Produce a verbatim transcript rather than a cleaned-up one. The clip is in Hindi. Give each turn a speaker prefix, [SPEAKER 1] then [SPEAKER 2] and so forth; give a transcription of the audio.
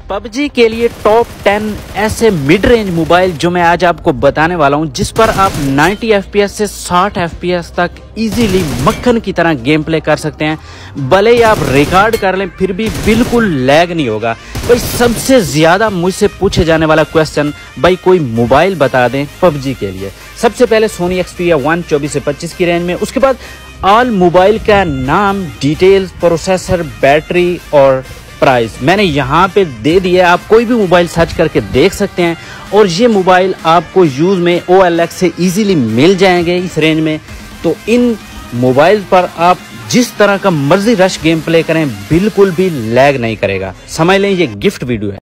[SPEAKER 1] पबजी के लिए टॉप टेन ऐसे मिड रेंज मोबाइल जो मैं आज आपको बताने वाला हूं, जिस पर आप नब्बे एफ पी एस से साठ एफ पी एस तक इजीली मक्खन की तरह गेम प्ले कर सकते हैं। भले ही आप रिकॉर्ड कर लें फिर भी बिल्कुल लैग नहीं होगा। भाई सबसे ज्यादा मुझसे पूछे जाने वाला क्वेश्चन, भाई कोई मोबाइल बता दें पबजी के लिए। सबसे पहले सोनी एक्सपीरिया वन चौबीस से पच्चीस की रेंज में, उसके बाद ऑल मोबाइल का नाम, डिटेल्स, प्रोसेसर, बैटरी और प्राइस मैंने यहाँ पे दे दिया। आप कोई भी मोबाइल सर्च करके देख सकते हैं और ये मोबाइल आपको यूज में ओ एल एक्स से इजीली मिल जाएंगे इस रेंज में। तो इन मोबाइल पर आप जिस तरह का मर्जी रश गेम प्ले करें बिल्कुल भी लैग नहीं करेगा। समझ लें ये गिफ्ट वीडियो है।